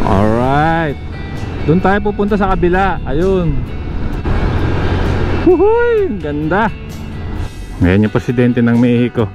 Alright, doon tayo pupunta sa kabila. Ayun. Huhuy, ganda. Ngayon yung presidente ng Mexico.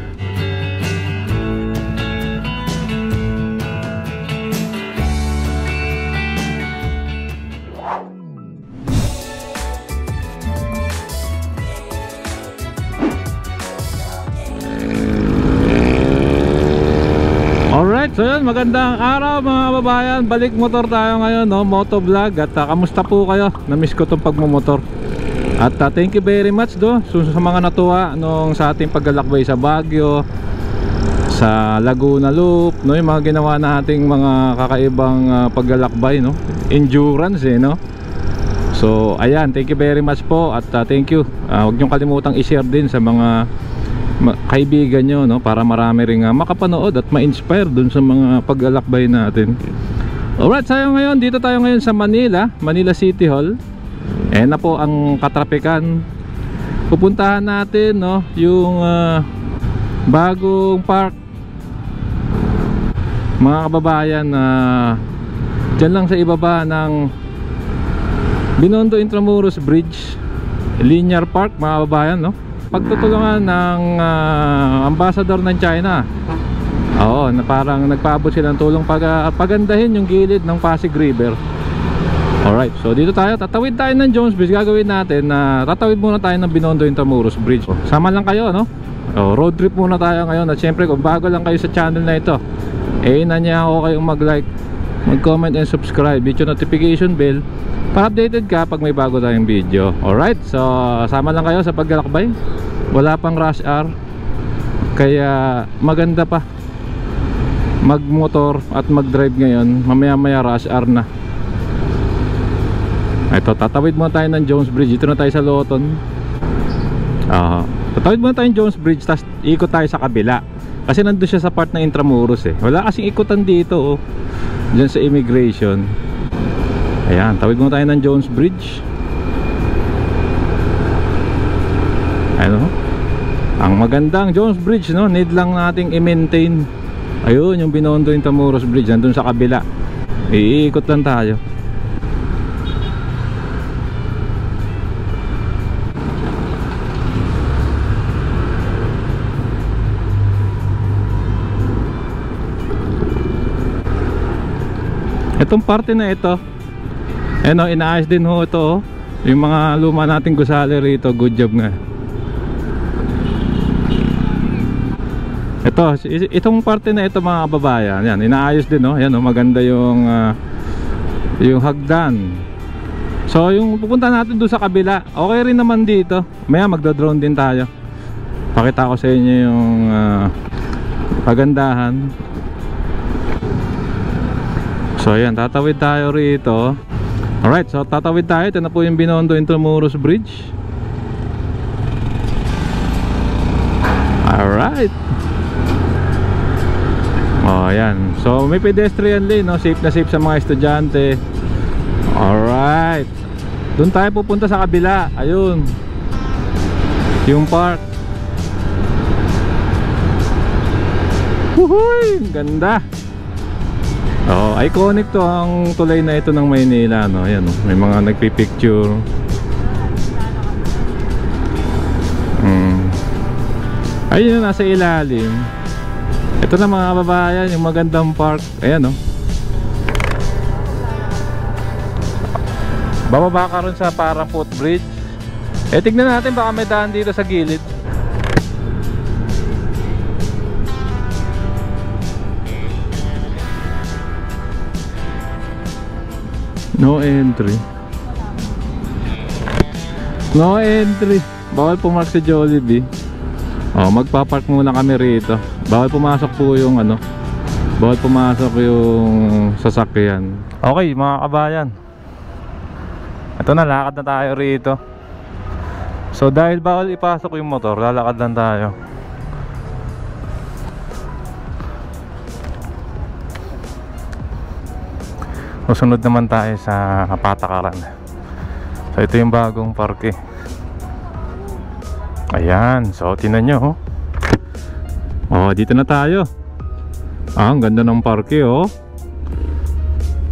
Alright, so yun, magandang araw mga kababayan. Balik motor tayo ngayon, no? Motovlog. At kamusta po kayo? Namiss ko itong pagmumotor. At thank you very much sa mga natuwa nung sa ating paglalakbay sa Baguio, sa Laguna Loop, no? Yung mga ginawa nating mga kakaibang paglalakbay, no? Endurance, no? So ayan, thank you very much po. At thank you, huwag niyong kalimutang i-share din sa mga kaibigan nyo, no? Para marami rin makapanood at ma-inspire dun sa mga paglalakbay natin. Alright, tayo ngayon, dito tayo ngayon sa Manila City Hall. Ayan na po ang katrapikan. Pupuntahan natin, no, yung bagong park, mga kababayan, dyan lang sa ibaba ng Binondo Intramuros Bridge, Linear Park, mga kababayan, no? Pagtutulungan ng ambassador ng China. Oo, na parang nagpaabot silang tulong pagandahin yung gilid ng Pasig River. Alright, so dito tayo, tatawid tayo ng Jones Bridge. Gagawin natin na tatawid muna tayo ng Binondo Intramuros Bridge. Sama lang kayo, no? Road trip muna tayo ngayon. At syempre, kung bago lang kayo sa channel na ito, na niya ako kayong mag-like, mag-comment and subscribe, hit yung notification bell para updated ka pag may bago tayong video. Alright, so sama lang kayo sa paglalakbay. Wala pang rush hour, kaya maganda pa magmotor at mag-drive ngayon. Mamaya maya rush hour na. Ito, tatawid muna tayo ng Jones Bridge. Dito na tayo sa Loton. Tatawid muna tayo ng Jones Bridge, tapos ikot tayo sa kabila. Kasi nandun siya sa part ng Intramuros, wala kasing ikutan dito, dyan sa immigration. Ayan, tawid muna tayo ng Jones Bridge. Ano? Ang magandang Jones Bridge, no? Need lang nating i-maintain. Ayun, yung Binondo Intramuros Bridge, nandun sa kabila. Iikot lang tayo. Itong parte na ito, inaayos din ho ito, yung mga luma nating gusali rito. Good job nga. Itong parte na ito, mga kababayan, yan, inaayos din, yan, maganda yung hagdan. So yung pupunta natin doon sa kabila, okay rin naman dito. Maya magda-drone din tayo. Pakita ko sa inyo yung pagandahan. So ayan, tatawid tayo rito. Alright, so tatawid tayo. Ito na po yung Binondo Intramuros Bridge. Alright. Ayan. So may pedestrian lane, no? Safe na safe sa mga estudyante. Alright. Doon tayo pupunta sa kabila. Ayun, yung park. Huhuy, ganda. Iconic to ang tulay na ito ng Maynila, no? Ayan, no? May mga nagpipicture. Ayun, nasa ilalim. Ito na, mga kababayan, yung magandang park. Ayan, no? Bababa ka rin sa Parafoot Bridge. Tignan natin, baka may daan dito sa gilid. No entry. No entry. Bawal pumark sa Jollibee. Magpapark muna kami rito. Bawal pumasok po yung bawal pumasok yung sasakyan. Okay, mga kabayan, ito na, lakad na tayo rito. So dahil bawal ipasok yung motor, lalakad lang tayo. Susunod naman tayo sa patakaran. So ito yung bagong parke. Ayan, so tingnan nyo, dito na tayo. Ang ganda ng parke,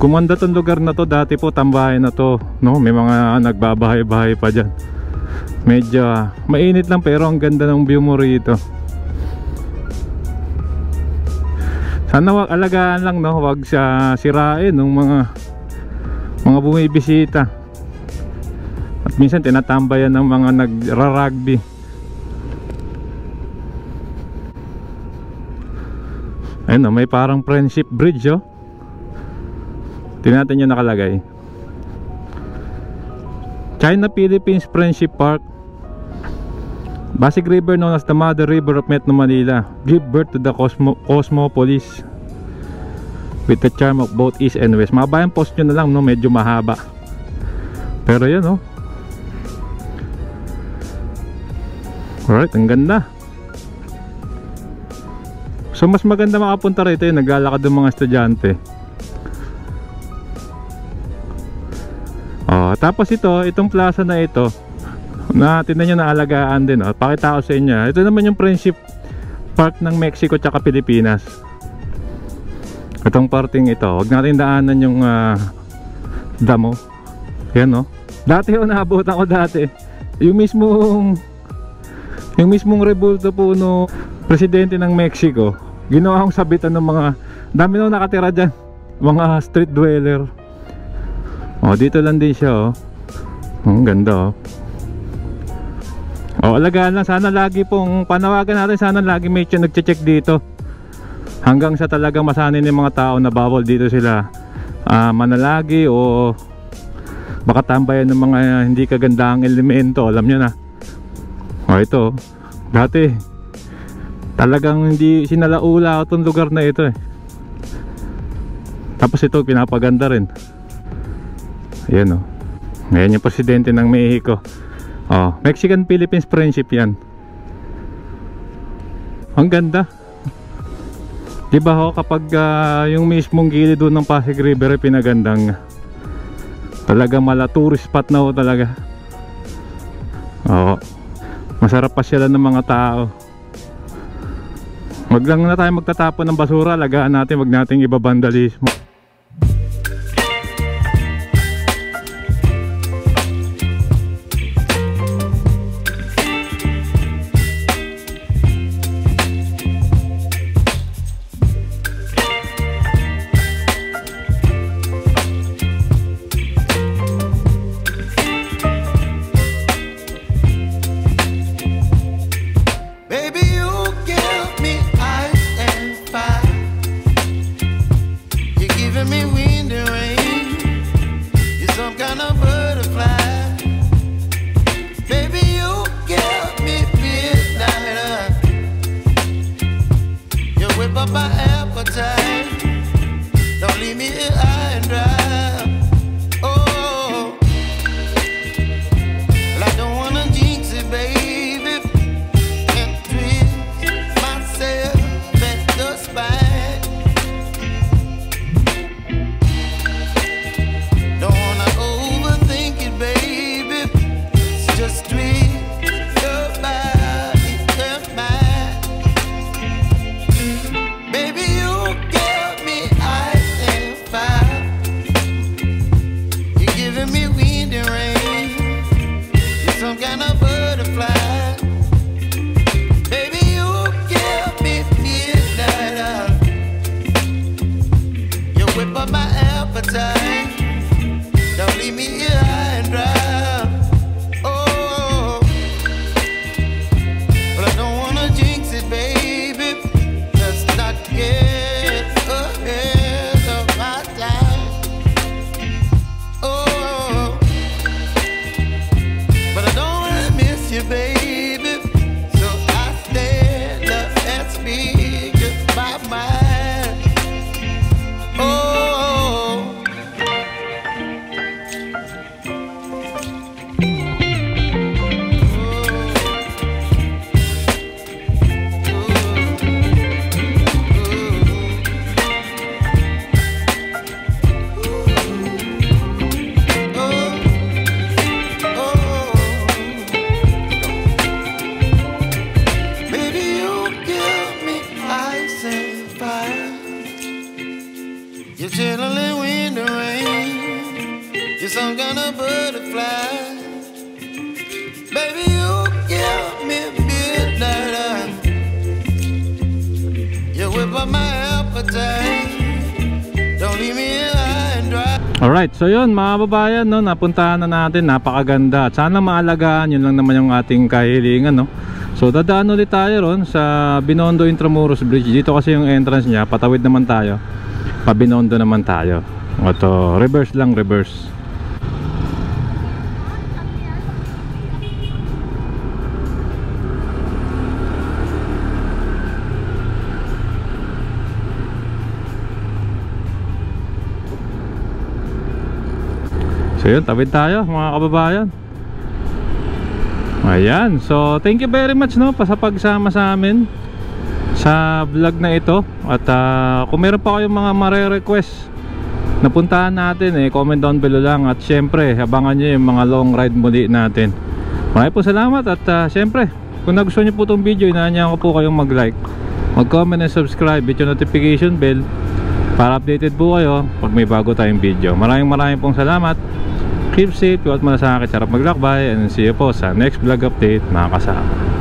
Kumanda tong lugar na to, dati po tambahin na to, no? May mga nagbabahay-bahay pa dyan. Medyo mainit lang pero ang ganda ng view mo rito. Sana wag alagaan lang, no? Wag siya sirain ng mga bumibisita. At minsan tinatambayan ng mga nagra-rugby. Ayun, may parang friendship bridge, oh. Tingnan natin yung nakalagay. China-Philippines Friendship Park. Pasig River, known as the Mother River of Metro Manila, give birth to the Cosmopolis with the charm of both East and West. Mababa yung post nyo na lang, no? Medyo mahaba. Pero yan, oh. Alright, ang ganda. So mas maganda makapunta rito yung naglalakad ng mga estudyante. Tapos itong plaza na ito, na tingnan nyo na alagaan din, pakita ko sa inyo. Ito naman yung Friendship Park ng Mexico tsaka Pilipinas. Itong parting ito, huwag natin daanan yung damo. Yan, no? Dati naabutan ko dati yung mismong rebulto po no presidente ng Mexico. Ginawa akong sabitan ng mga dami na nakatira dyan, mga street dweller. Dito lang din siya, ang ganda, alagaan lang. Sana lagi pong panawagan natin, sana lagi may nagche-check dito hanggang sa talagang masanay ng mga tao na bawal dito sila manalagi o baka tambayan ng mga hindi kagandang elemento. Alam nyo na, ito dati talagang hindi sinalaula itong lugar na ito, tapos ito pinapaganda rin. Ayan, ngayon yung presidente ng Mexico. Mexican-Philippines Friendship yan. Ang ganda. Diba kapag yung mismong gilid doon ng Pasig River pinagandang, talaga mala tourist spot na talaga. Masarap pa sila ng mga tao. Wag lang na tayo magtatapon ng basura, lagaan natin, wag nating ibabandalismo. You're chilling in the rain. You're some kind of butterfly. Baby, you give me midnight. You whip up my appetite. Don't leave me here high and dry. Alright, so yun mga babayan, no, napuntahan na natin, napakaganda. At sana maalagaan, yun lang naman yung ating kahilingan, no. So dadaan ulit tayo ron sa Binondo Intramuros Bridge. Dito kasi yung entrance niya, patawid naman tayo, pa Binondo naman tayo. Ito, reverse lang, reverse. So yun, tawid tayo mga kababayan. Ayan, so thank you very much, no, sa pagsama sa amin sa vlog na ito. At kung meron pa kayong mga mare-request na puntahan natin, comment down below lang. At syempre, abangan nyo yung mga long ride muli natin. Maraming po salamat. At syempre, kung nagustuhan nyo po itong video, inaanyahan ko po kayong mag-like, mag-comment and subscribe, hit yung notification bell para updated po kayo pag may bago tayong video. Maraming pong salamat. Keep safe, iwat malasakit, sarap maglakbay, and see you po sa next vlog update mga kasama.